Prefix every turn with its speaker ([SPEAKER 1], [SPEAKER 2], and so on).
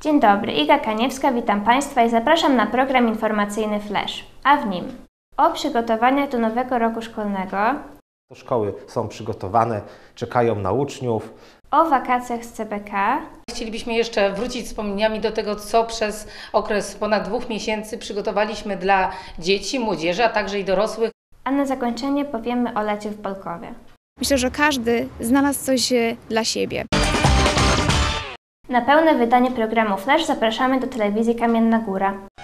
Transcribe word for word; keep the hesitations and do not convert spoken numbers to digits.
[SPEAKER 1] Dzień dobry, Iga Kaniewska, witam Państwa i zapraszam na program informacyjny Flash, a w nim o przygotowaniach do nowego roku szkolnego,
[SPEAKER 2] Szkoły są przygotowane, czekają na uczniów.
[SPEAKER 1] o wakacjach z C B K,
[SPEAKER 3] Chcielibyśmy jeszcze wrócić wspomnieniami do tego, co przez okres ponad dwóch miesięcy przygotowaliśmy dla dzieci, młodzieży, a także i dorosłych.
[SPEAKER 1] a na zakończenie powiemy o lecie w Bolkowie.
[SPEAKER 4] Myślę, że każdy znalazł coś e, dla siebie.
[SPEAKER 1] Na pełne wydanie programu Flash zapraszamy do telewizji Kamienna Góra.